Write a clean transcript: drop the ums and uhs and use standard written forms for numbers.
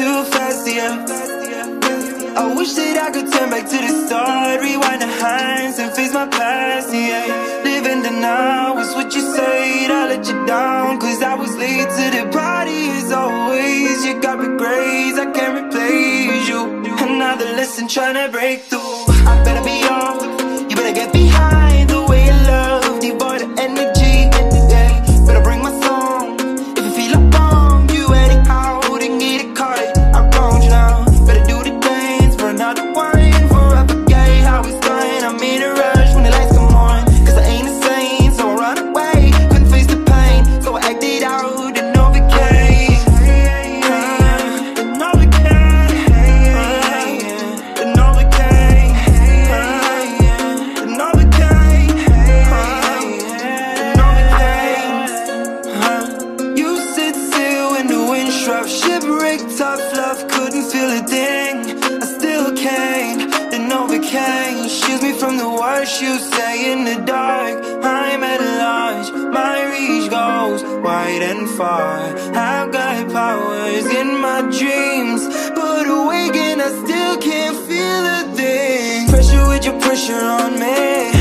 too fast, yeah. I wish that I could turn back to the start, rewind the hands and face my past, yeah. Living the now is what you said, I let you down, cause I was late to the party as always. You got regrets, I can't replace you. Another lesson trying to break through. I better be off, you better get behind the way you love, devoid of energy, yeah. Better bring my song, if you feel like wrong, you edit out and get it caught. I wronged you now, better do the dance for another one, for I forget how it's done. I'm in a rush when the lights come on, cause I ain't the same, so I run away. Couldn't face the pain, so I acted out and overcame. And overcame, and overcame, and overcame, and overcame. You sit still when the wind struck, shipwrecked, tough love, couldn't feel a thing. I still can't, and overcame. Shields me from the worst you say in the dark. I'm at large, my reach goes wide and far. I've got powers in my dreams, but awake and I still can't feel a thing. Pressure with your pressure on me,